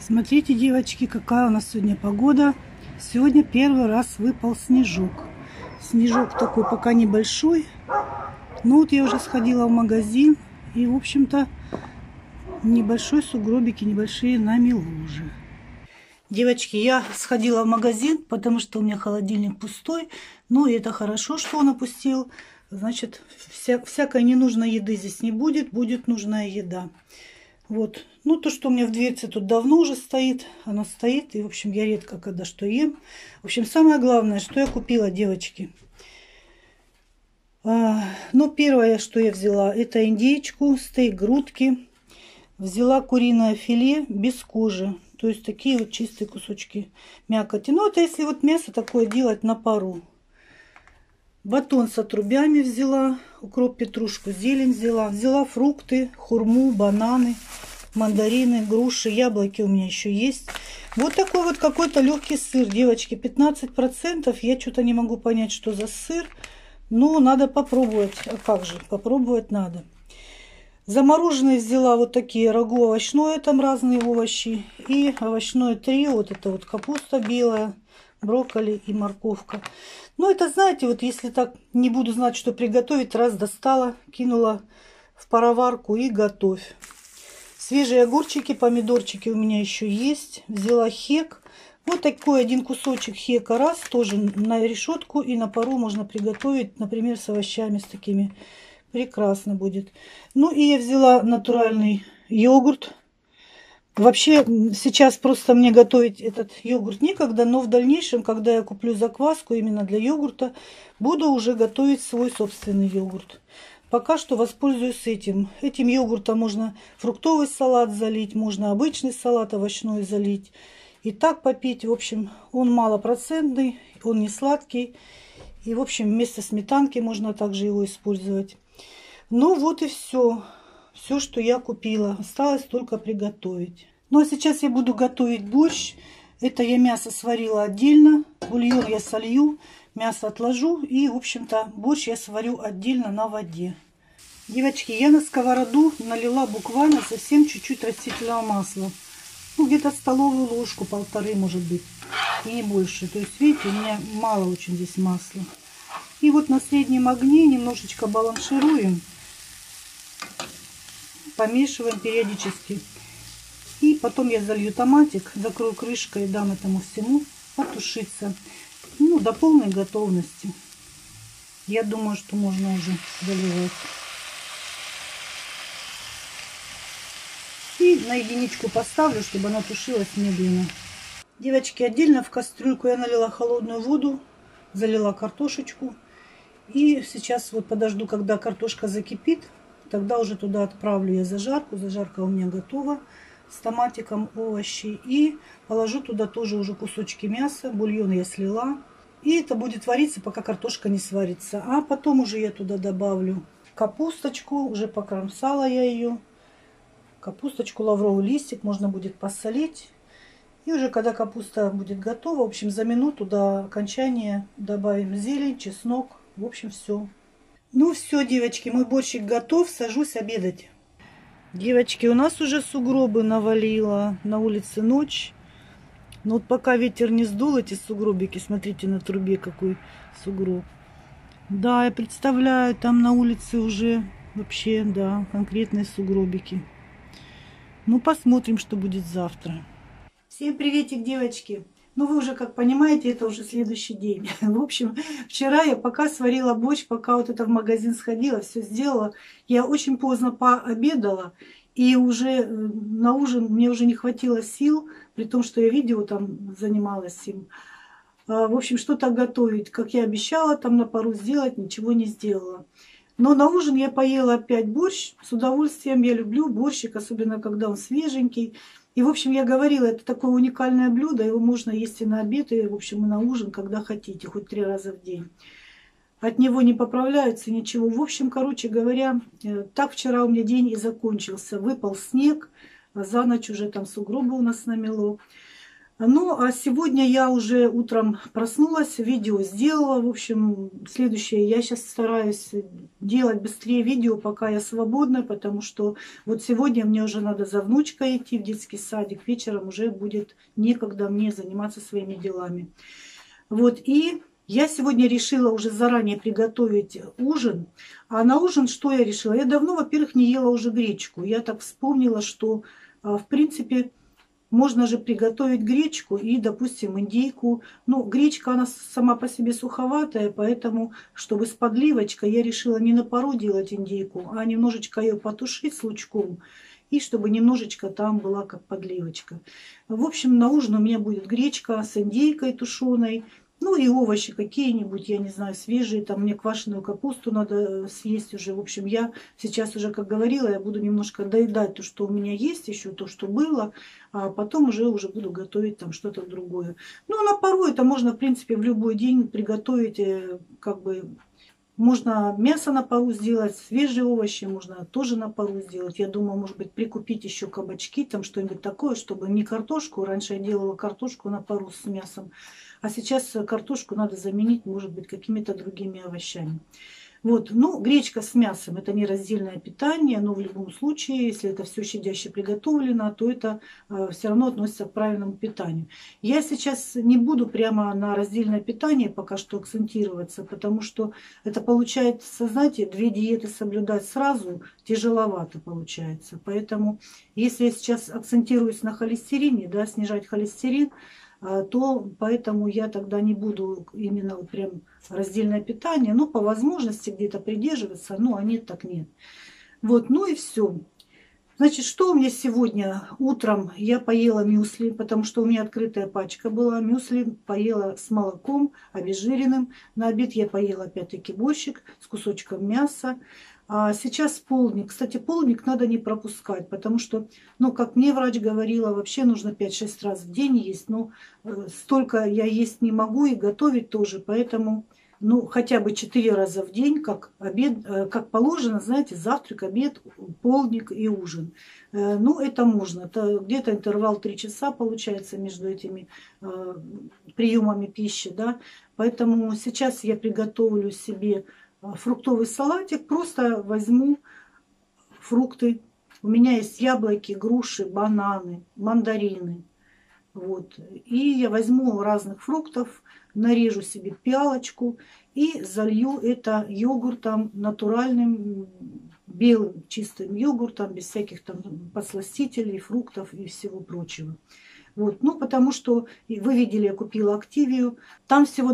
Смотрите, девочки, какая у нас сегодня погода. Сегодня первый раз выпал снежок. Снежок такой пока небольшой. Но вот я уже сходила в магазин. И, в общем-то, небольшой сугробики, небольшие намело уже. Девочки, я сходила в магазин, потому что у меня холодильник пустой. Но это хорошо, что он опустил. Значит, всякой ненужной еды здесь не будет. Будет нужная еда. Вот. Ну, то, что у меня в дверце тут давно уже стоит. Оно стоит. И, в общем, я редко когда что ем. В общем, самое главное, что я купила, девочки. Ну, первое, что я взяла, это индейку, стейк грудки. Взяла куриное филе без кожи. То есть, такие вот чистые кусочки мякоти. Ну, это если вот мясо такое делать на пару. Батон с отрубями взяла, укроп, петрушку, зелень взяла. Взяла фрукты, хурму, бананы, мандарины, груши, яблоки у меня еще есть. Вот такой вот какой-то легкий сыр, девочки, 15%. Я что-то не могу понять, что за сыр. Но надо попробовать. А как же, попробовать надо. Замороженные взяла вот такие рагу овощное, там разные овощи. И овощное трио, вот это вот капуста белая, брокколи и морковка. Ну, это, знаете, вот если так не буду знать, что приготовить, раз достала, кинула в пароварку и готовь. Свежие огурчики, помидорчики у меня еще есть. Взяла хек. Вот такой один кусочек хека, раз, тоже на решетку и на пару можно приготовить, например, с овощами, с такими. Прекрасно будет. Ну, и я взяла натуральный йогурт. Вообще, сейчас просто мне готовить этот йогурт некогда, но в дальнейшем, когда я куплю закваску именно для йогурта, буду уже готовить свой собственный йогурт. Пока что воспользуюсь этим. Этим йогуртом можно фруктовый салат залить, можно обычный салат овощной залить. И так попить. В общем, он малопроцентный, он не сладкий. И, в общем, вместо сметанки можно также его использовать. Ну, вот и все. Все, что я купила. Осталось только приготовить. Ну, а сейчас я буду готовить борщ. Это я мясо сварила отдельно. Бульон я солью, мясо отложу. И, в общем-то, борщ я сварю отдельно на воде. Девочки, я на сковороду налила буквально совсем чуть-чуть растительного масла. Ну, где-то столовую ложку, полторы, может быть. И не больше. То есть, видите, у меня мало очень здесь масла. И вот на среднем огне немножечко баланшируем. Помешиваем периодически. И потом я залью томатик, закрою крышкой и дам этому всему потушиться. Ну, до полной готовности. Я думаю, что можно уже заливать. И на единичку поставлю, чтобы она тушилась медленно. Девочки, отдельно в кастрюльку я налила холодную воду, залила картошечку. И сейчас вот подожду, когда картошка закипит. Тогда уже туда отправлю я зажарку. Зажарка у меня готова. С томатиком, овощи. И положу туда тоже уже кусочки мяса. Бульон я слила. И это будет вариться, пока картошка не сварится. А потом уже я туда добавлю капусточку. Уже покромсала я ее. Капусточку, лавровый листик. Можно будет посолить. И уже когда капуста будет готова, в общем, за минуту до окончания добавим зелень, чеснок. В общем, все. Ну все, девочки, мой борщик готов. Сажусь обедать. Девочки, у нас уже сугробы навалило. На улице ночь. Но вот пока ветер не сдул эти сугробики, смотрите, на трубе какой сугроб. Да, я представляю, там на улице уже вообще, да, конкретные сугробики. Ну, посмотрим, что будет завтра. Всем приветик, девочки. Ну, вы уже, как понимаете, это уже следующий день. В общем, вчера я пока сварила борщ, пока вот это в магазин сходила, все сделала. Я очень поздно пообедала. И уже на ужин мне уже не хватило сил, при том, что я видео там занималась им. В общем, что-то готовить, как я обещала, там на пару сделать, ничего не сделала. Но на ужин я поела опять борщ. С удовольствием я люблю борщик, особенно когда он свеженький. И, в общем, я говорила, это такое уникальное блюдо, его можно есть и на обед, и, в общем, и на ужин, когда хотите, хоть 3 раза в день. От него не поправляется ничего. В общем, короче говоря, так вчера у меня день и закончился. Выпал снег, а за ночь уже там сугробы у нас намело. Ну, а сегодня я уже утром проснулась, видео сделала. В общем, следующее, я сейчас стараюсь делать быстрее видео, пока я свободна, потому что вот сегодня мне уже надо за внучкой идти в детский садик. Вечером уже будет некогда мне заниматься своими делами. Вот, и я сегодня решила уже заранее приготовить ужин. А на ужин что я решила? Я давно, во-первых, не ела уже гречку. Я так вспомнила, что, в принципе, можно же приготовить гречку и, допустим, индейку. Ну, гречка, она сама по себе суховатая, поэтому, чтобы с подливочкой, я решила не на пару делать индейку, а немножечко ее потушить с лучком, и чтобы немножечко там была как подливочка. В общем, на ужин у меня будет гречка с индейкой тушеной. Ну и овощи какие-нибудь, я не знаю, свежие. Там мне квашеную капусту надо съесть уже. В общем, я сейчас уже, как говорила, я буду немножко доедать то, что у меня есть, еще то, что было. А потом уже буду готовить там что-то другое. Ну, на пару это можно, в принципе, в любой день приготовить, как бы. Можно мясо на пару сделать, свежие овощи можно тоже на пару сделать. Я думаю, может быть, прикупить еще кабачки, там что-нибудь такое, чтобы не картошку. Раньше я делала картошку на пару с мясом. А сейчас картошку надо заменить, может быть, какими-то другими овощами. Вот, ну, гречка с мясом – это не раздельное питание, но в любом случае, если это все щадяще приготовлено, то это все равно относится к правильному питанию. Я сейчас не буду прямо на раздельное питание пока что акцентироваться, потому что это получается, знаете, две диеты соблюдать сразу тяжеловато получается. Поэтому, если я сейчас акцентируюсь на холестерине, да, снижать холестерин, то поэтому я тогда не буду именно вот прям раздельное питание, но по возможности где-то придерживаться, ну а нет, так нет. Вот, ну и все. Значит, что у меня сегодня утром? Я поела мюсли, потому что у меня открытая пачка была. Мюсли поела с молоком, обезжиренным. На обед я поела опять-таки борщик с кусочком мяса. А сейчас полдник. Кстати, полдник надо не пропускать, потому что, ну, как мне врач говорила, вообще нужно 5-6 раз в день есть. Но столько я есть не могу и готовить тоже, поэтому ну, хотя бы 4 раза в день, как обед, как положено, знаете, завтрак, обед, полдник и ужин. Ну, это можно. Это где-то интервал 3 часа получается между этими приемами пищи, да. Поэтому сейчас я приготовлю себе фруктовый салатик. Просто возьму фрукты. У меня есть яблоки, груши, бананы, мандарины. Вот. И я возьму разных фруктов, нарежу себе пиалочку и залью это йогуртом натуральным, белым чистым йогуртом, без всяких там подсластителей, фруктов и всего прочего. Вот. Ну, потому что вы видели, я купила Активию. Там всего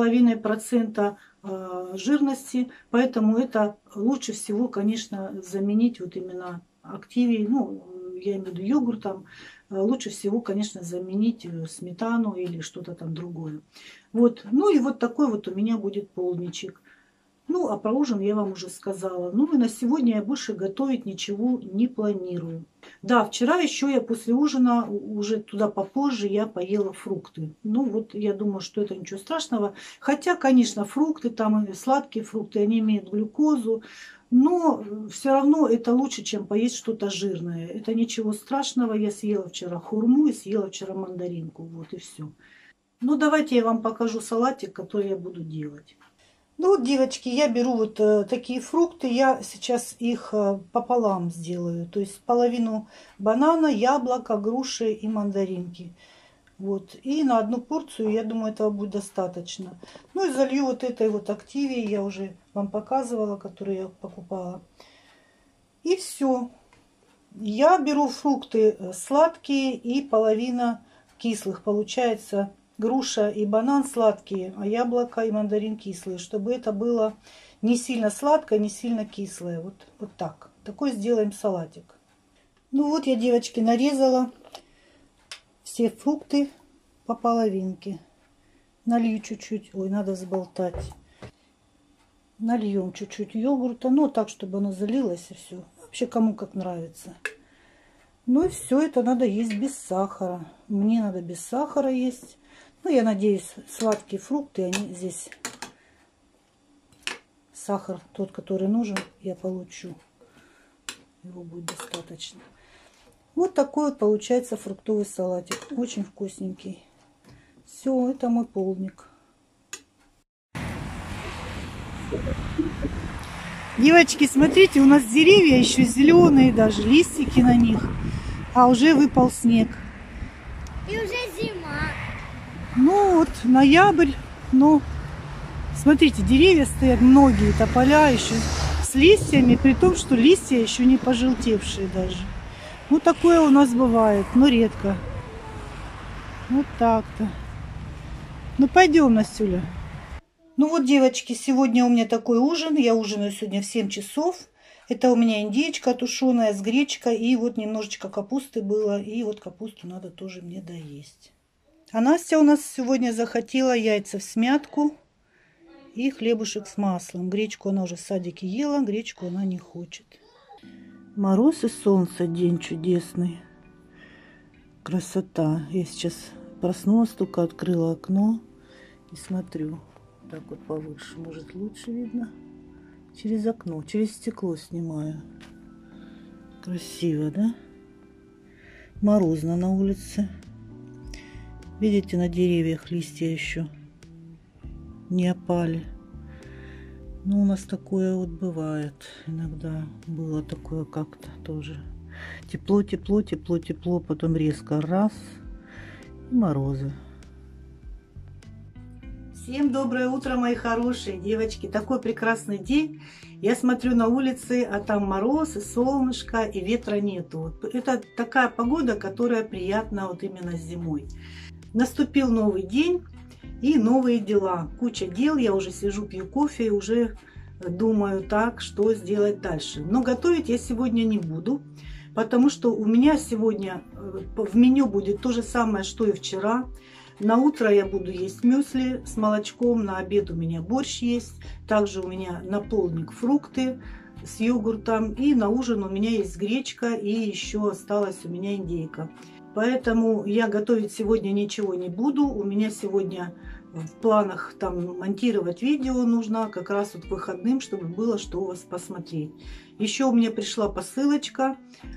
2,5% жирности, поэтому это лучше всего, конечно, заменить вот именно Активией, ну, я имею в виду йогуртом, лучше всего, конечно, заменить сметану или что-то там другое. Вот. Ну и вот такой вот у меня будет полдничек. Ну, а про ужин я вам уже сказала. Ну и на сегодня я больше готовить ничего не планирую. Да, вчера еще я после ужина, уже туда попозже, я поела фрукты. Ну вот я думаю, что это ничего страшного. Хотя, конечно, фрукты, там и сладкие фрукты, они имеют глюкозу. Но все равно это лучше, чем поесть что-то жирное. Это ничего страшного. Я съела вчера хурму и съела вчера мандаринку. Вот и все. Ну давайте я вам покажу салатик, который я буду делать. Ну вот, девочки, я беру вот такие фрукты, я сейчас их пополам сделаю. То есть половину банана, яблока, груши и мандаринки. Вот. И на одну порцию, я думаю, этого будет достаточно. Ну и залью вот этой вот Активией, я уже вам показывала, которую я покупала. И все. Я беру фрукты сладкие и половина кислых. Получается груша и банан сладкие, а яблоко и мандарин кислые. Чтобы это было не сильно сладкое, не сильно кислое. Вот так. Такой сделаем салатик. Ну вот я, девочки, нарезала все фрукты по половинке. Налью чуть-чуть. Ой, надо взболтать. Нальем чуть-чуть йогурта. Ну, так, чтобы оно залилось и все. Вообще, кому как нравится. Ну и все это надо есть без сахара. Мне надо без сахара есть. Ну, я надеюсь, сладкие фрукты, они здесь сахар, тот, который нужен, я получу. Его будет достаточно. Вот такой вот получается фруктовый салатик. Очень вкусненький. Все, это мой полдник. Девочки, смотрите, у нас деревья еще зеленые, даже листики на них. А уже выпал снег. И уже зима. Ну вот, ноябрь. Но смотрите, деревья стоят, многие тополя еще с листьями, при том, что листья еще не пожелтевшие даже. Ну, такое у нас бывает, но редко. Вот так-то. Ну, пойдем, Настюля. Ну вот, девочки, сегодня у меня такой ужин. Я ужинаю сегодня в 7 часов. Это у меня индейка тушеная с гречкой. И вот немножечко капусты было. И вот капусту надо тоже мне доесть. А Настя у нас сегодня захотела яйца в смятку и хлебушек с маслом. Гречку она уже в садике ела, гречку она не хочет. Мороз и солнце, день чудесный. Красота. Я сейчас проснулась, только открыла окно и смотрю. Так вот повыше, может, лучше видно. Через окно, через стекло снимаю. Красиво, да? Морозно на улице. Видите, на деревьях листья еще не опали. Ну, у нас такое вот бывает. Иногда было такое как-то тоже. Тепло, тепло, тепло, тепло. Потом резко раз. И морозы. Всем доброе утро, мои хорошие девочки. Такой прекрасный день. Я смотрю на улице, а там мороз, и солнышко, и ветра нету. Это такая погода, которая приятна вот именно зимой. Наступил новый день. И новые дела. Куча дел. Я уже сижу, пью кофе и уже думаю так, что сделать дальше. Но готовить я сегодня не буду, потому что у меня сегодня в меню будет то же самое, что и вчера. На утро я буду есть мюсли с молочком, на обед у меня борщ есть. Также у меня на полдник фрукты с йогуртом. И на ужин у меня есть гречка и еще осталась у меня индейка. Поэтому я готовить сегодня ничего не буду. У меня сегодня в планах там монтировать видео нужно как раз вот выходным, чтобы было что у вас посмотреть. Еще у меня пришла посылочка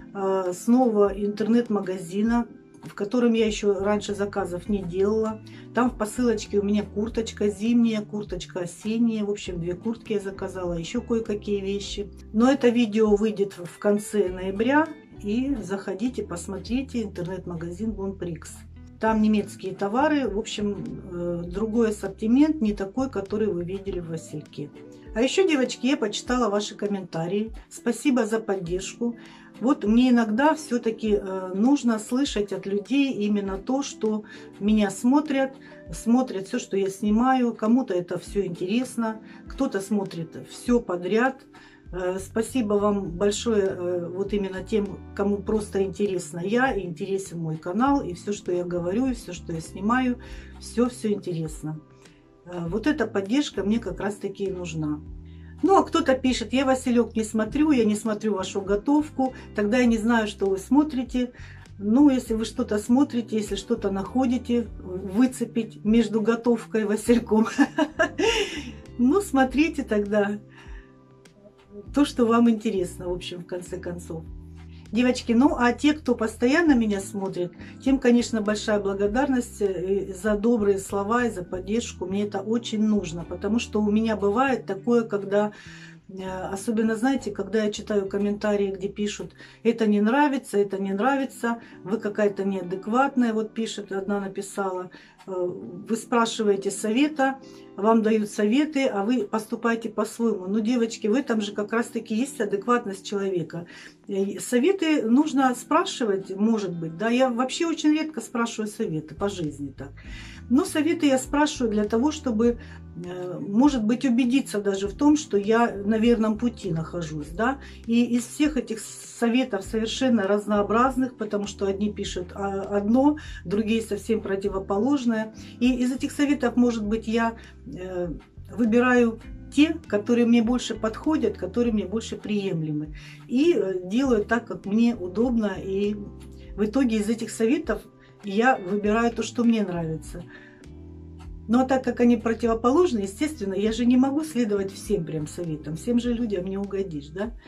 с нового интернет-магазина, в котором я еще раньше заказов не делала. Там в посылочке у меня курточка зимняя, курточка осенняя. В общем, 2 куртки я заказала, еще кое-какие вещи. Но это видео выйдет в конце ноября. И заходите, посмотрите, интернет-магазин Bonprix. Там немецкие товары, в общем, другой ассортимент, не такой, который вы видели в Васильке. А еще, девочки, я почитала ваши комментарии. Спасибо за поддержку. Вот мне иногда все-таки нужно слышать от людей именно то, что меня смотрят все, что я снимаю. Кому-то это все интересно, кто-то смотрит все подряд. Спасибо вам большое вот именно тем, кому просто интересна я, и интересен мой канал, и все, что я говорю, и все, что я снимаю, все интересно. Вот эта поддержка мне как раз-таки и нужна. Ну, а кто-то пишет: я, Василек, не смотрю, я не смотрю вашу готовку, тогда я не знаю, что вы смотрите. Ну, если вы что-то смотрите, если что-то находите, выцепить между готовкой и Васильком, ну, смотрите тогда то, что вам интересно, в общем, в конце концов. Девочки, ну а те, кто постоянно меня смотрит, тем, конечно, большая благодарность за добрые слова и за поддержку. Мне это очень нужно, потому что у меня бывает такое, когда, особенно, знаете, когда я читаю комментарии, где пишут: это не нравится, вы какая-то неадекватная, вот пишет, одна написала, вы спрашиваете совета, вам дают советы, а вы поступаете по-своему. Ну, девочки, в этом же как раз-таки есть адекватность человека. Советы нужно спрашивать, может быть, да, я вообще очень редко спрашиваю советы по жизни так. Но советы я спрашиваю для того, чтобы, может быть, убедиться даже в том, что я на верном пути нахожусь, да. И из всех этих советов совершенно разнообразных, потому что одни пишут одно, другие совсем противоположное. И из этих советов, может быть, я выбираю те, которые мне больше подходят, которые мне больше приемлемы. И делаю так, как мне удобно. И в итоге из этих советов я выбираю то, что мне нравится. Ну, а так как они противоположны, естественно, я же не могу следовать всем прям советам. Всем же людям не угодишь, да?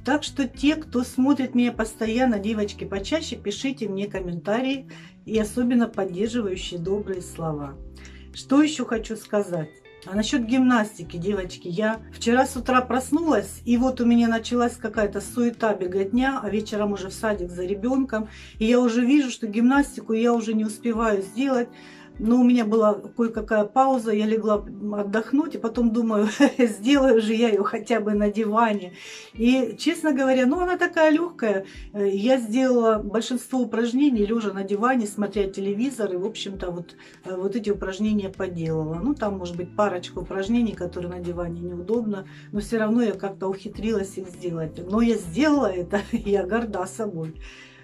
Так что те, кто смотрит меня постоянно, девочки, почаще пишите мне комментарии и особенно поддерживающие добрые слова. Что еще хочу сказать? А насчет гимнастики, девочки, я вчера с утра проснулась, и вот у меня началась какая-то суета, беготня, а вечером уже в садик за ребенком, и я уже вижу, что гимнастику я уже не успеваю сделать. Но у меня была кое-какая пауза, я легла отдохнуть, и потом думаю, сделаю же я ее хотя бы на диване. И, честно говоря, ну она такая легкая. Я сделала большинство упражнений лежа на диване, смотря телевизор, и, в общем-то, вот эти упражнения поделала. Ну, там, может быть, парочка упражнений, которые на диване неудобно, но все равно я как-то ухитрилась их сделать. Но я сделала это, и я горда собой.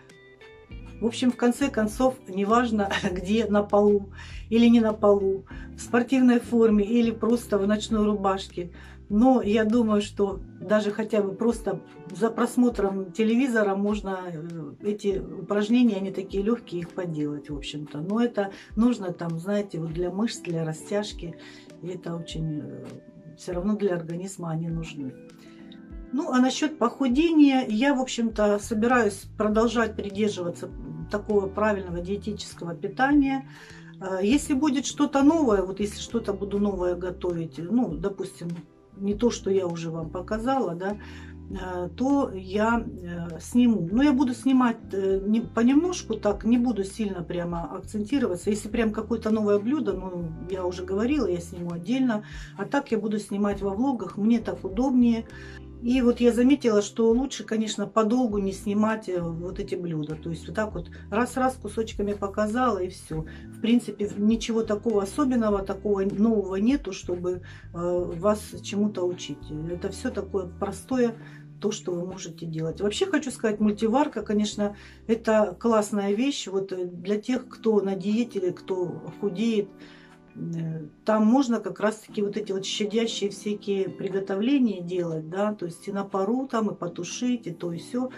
В общем, в конце концов, неважно, где, на полу или не на полу, в спортивной форме или просто в ночной рубашке. Но я думаю, что даже хотя бы просто за просмотром телевизора можно эти упражнения, они такие легкие, их поделать, в общем-то. Но это нужно там, знаете, вот для мышц, для растяжки. И это очень, все равно для организма они нужны. Ну, а насчет похудения, я, в общем-то, собираюсь продолжать придерживаться такого правильного диетического питания. Если будет что-то новое, вот если что-то буду новое готовить, ну, допустим, не то, что я уже вам показала, да, то я сниму. Но я буду снимать понемножку, так, не буду сильно прямо акцентироваться. Если прям какое-то новое блюдо, ну, я уже говорила, я сниму отдельно. А так я буду снимать во влогах, мне так удобнее. И вот я заметила, что лучше, конечно, подолгу не снимать вот эти блюда. То есть вот так вот раз-раз кусочками показала и все. В принципе, ничего такого особенного, такого нового нету, чтобы вас чему-то учить. Это все такое простое, то, что вы можете делать. Вообще хочу сказать, мультиварка, конечно, это классная вещь. Вот для тех, кто на диете или кто худеет, там можно как раз-таки вот эти вот щадящие всякие приготовления делать, да, то есть и на пару там, и потушить, и то, и все.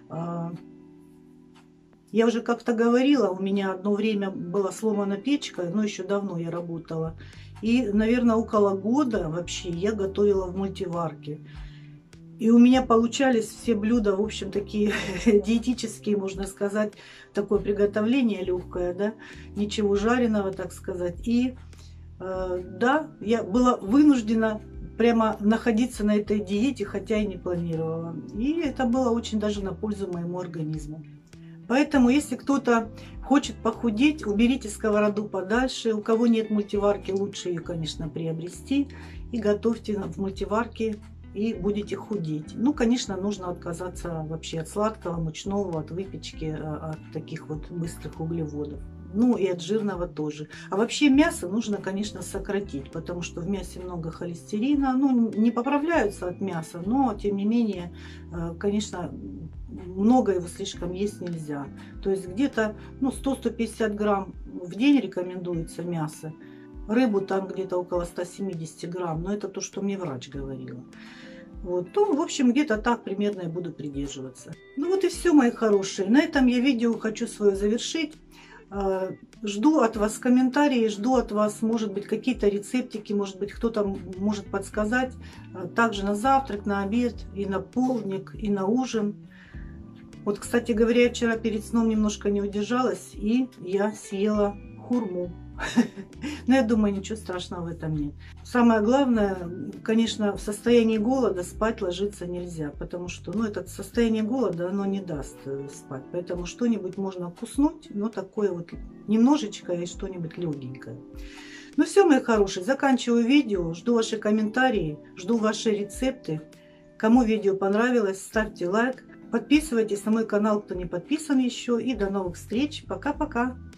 Я уже как-то говорила, у меня одно время была сломана печка, но еще давно я работала. И, наверное, около года вообще я готовила в мультиварке. И у меня получались все блюда, в общем, такие диетические, можно сказать, такое приготовление легкое, да, ничего жареного, так сказать. И да, я была вынуждена прямо находиться на этой диете, хотя и не планировала. И это было очень даже на пользу моему организму. Поэтому, если кто-то хочет похудеть, уберите сковороду подальше. У кого нет мультиварки, лучше ее, конечно, приобрести. И готовьте в мультиварке, и будете худеть. Ну, конечно, нужно отказаться вообще от сладкого, мучного, от выпечки, от таких вот быстрых углеводов. Ну, и от жирного тоже. А вообще мясо нужно, конечно, сократить, потому что в мясе много холестерина. Ну, не поправляются от мяса, но, тем не менее, конечно, много его слишком есть нельзя. То есть где-то, ну, 100-150 грамм в день рекомендуется мясо. Рыбу там где-то около 170 грамм, но это то, что мне врач говорила. Вот, то, в общем, где-то так примерно я буду придерживаться. Ну вот и все, мои хорошие. На этом я видео хочу свое завершить. Жду от вас комментарии, жду от вас, может быть, какие-то рецептики, может быть, кто-то может подсказать. Также на завтрак, на обед, и на полдник, и на ужин. Вот, кстати говоря, я вчера перед сном немножко не удержалась, и я съела хурму. Но я думаю, ничего страшного в этом нет. Самое главное, конечно, в состоянии голода спать ложиться нельзя, потому что, ну, это состояние голода, оно не даст спать. Поэтому что-нибудь можно вкуснуть, но такое вот немножечко и что-нибудь легенькое. Ну все, мои хорошие, заканчиваю видео. Жду ваши комментарии, жду ваши рецепты. Кому видео понравилось, ставьте лайк. Подписывайтесь на мой канал, кто не подписан еще. И до новых встреч. Пока-пока.